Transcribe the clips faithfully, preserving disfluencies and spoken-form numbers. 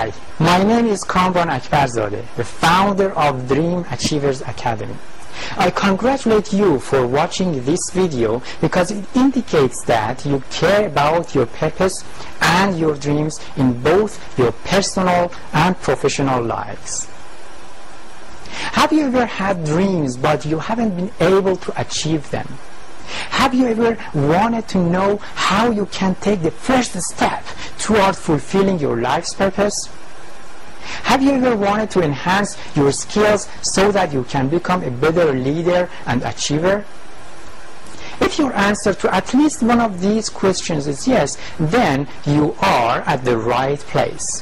Hi, my name is Kamran Akbarzadeh, the founder of Dream Achievers Academy. I congratulate you for watching this video because it indicates that you care about your purpose and your dreams in both your personal and professional lives. Have you ever had dreams but you haven't been able to achieve them? Have you ever wanted to know how you can take the first step toward fulfilling your life's purpose? Have you ever wanted to enhance your skills so that you can become a better leader and achiever? If your answer to at least one of these questions is yes, then you are at the right place.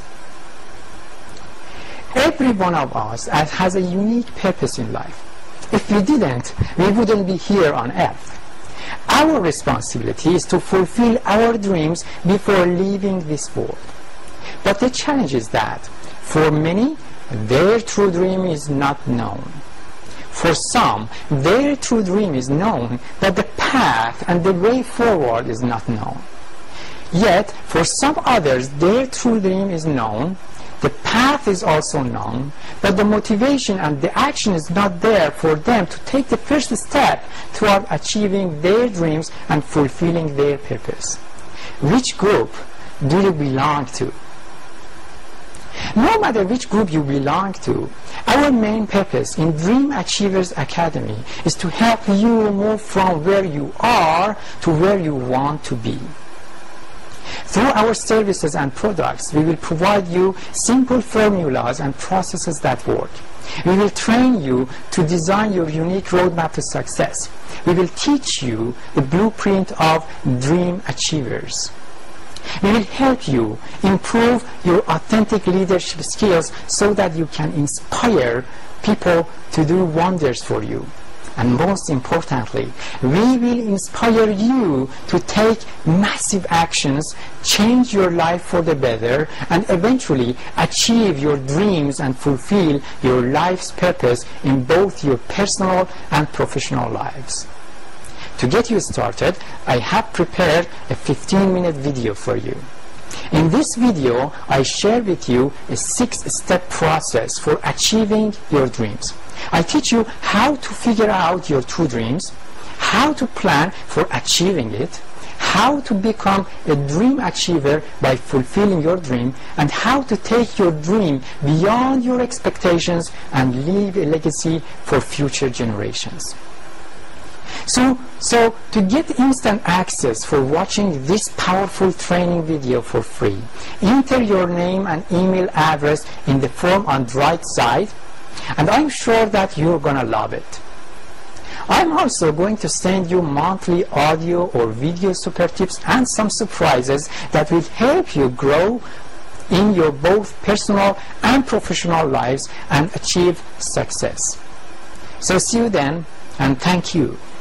Every one of us has a unique purpose in life. If we didn't, we wouldn't be here on earth. Our responsibility is to fulfill our dreams before leaving this world. But the challenge is that for many, their true dream is not known. For some, their true dream is known, but the path and the way forward is not known. Yet, for some others, their true dream is known, the path is also known, but the motivation and the action is not there for them to take the first step toward achieving their dreams and fulfilling their purpose. Which group do you belong to? No matter which group you belong to, our main purpose in Dream Achievers Academy is to help you move from where you are to where you want to be. Through our services and products, we will provide you simple formulas and processes that work. We will train you to design your unique roadmap to success. We will teach you the blueprint of Dream Achievers. We will help you improve your authentic leadership skills so that you can inspire people to do wonders for you. And most importantly, we will inspire you to take massive actions, change your life for the better, and eventually achieve your dreams and fulfill your life's purpose in both your personal and professional lives. To get you started, I have prepared a fifteen minute video for you. In this video, I share with you a six-step process for achieving your dreams. I teach you how to figure out your true dreams, how to plan for achieving it, how to become a dream achiever by fulfilling your dream, and how to take your dream beyond your expectations and leave a legacy for future generations. So, so to get instant access for watching this powerful training video for free, enter your name and email address in the form on the right side, and I'm sure that you're gonna love it. I'm also going to send you monthly audio or video super tips and some surprises that will help you grow in your both personal and professional lives and achieve success. So see you then, and thank you.